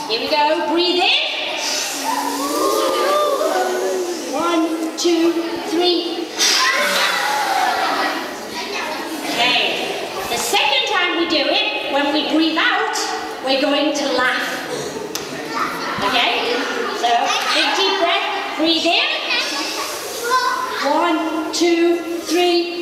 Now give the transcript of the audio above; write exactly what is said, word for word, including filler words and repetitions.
Here we go. Breathe in. One, two, three. Okay. The second time we do it, when we breathe out, we're going to laugh. Okay? So, big deep breath. Breathe in. One, two, three.